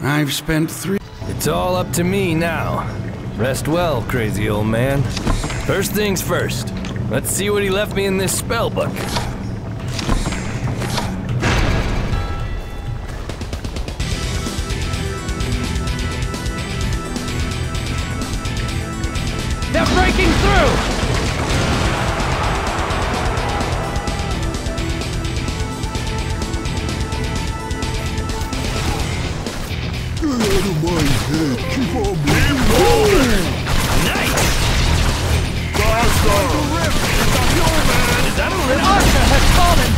I've spent 3... It's all up to me now. Rest well, crazy old man. First things first. Let's see what he left me in this spell book. They're breaking through! Get out of my head! Keep on moving! Nice! Faster! Is that a An archer has fallen!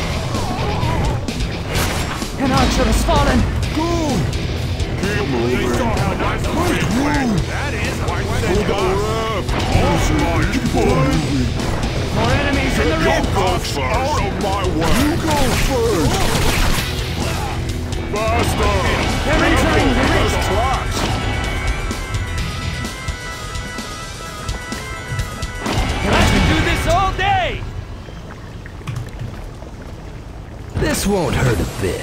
An archer has fallen! Go! Keep moving! That is quite Hold on, Rev! Keep on moving! More enemies in the Get your rift! butts out of my way! You go first! Faster! They're entering the rift! I could do this all day! This won't hurt a bit.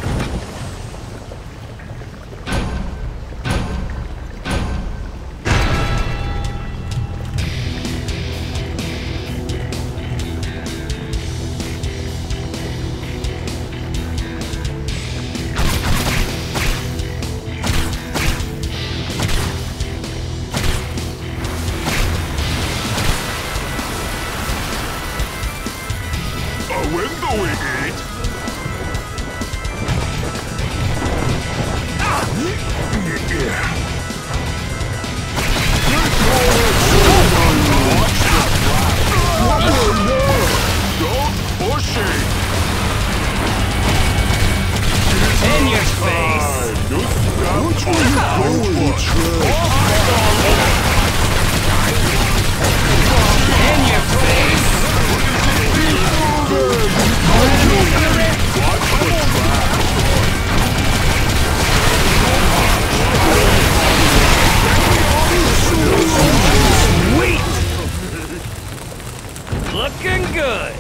Looking good!